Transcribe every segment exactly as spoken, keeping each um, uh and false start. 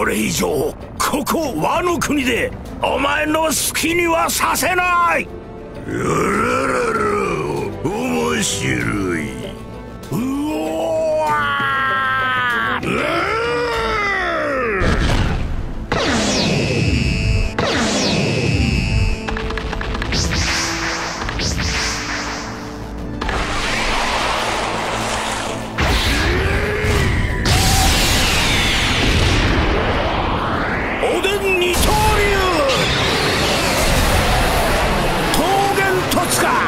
これ以上ここワノ国でお前の好きにはさせない。 やららら、面白い。 うおわー、うーおでん二刀流桃源突か。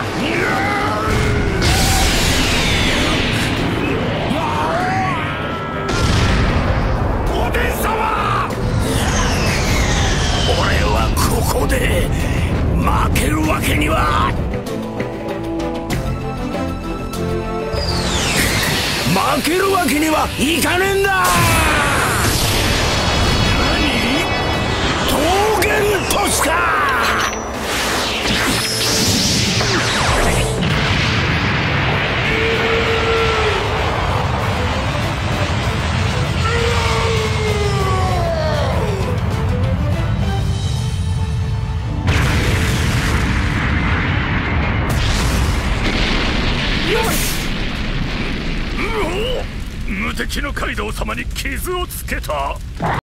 おでん様、俺はここで負けるわけには。負けるわけにはいかねえんだ。桃源突か。よし、無敵のカイドウ様に傷をつけた。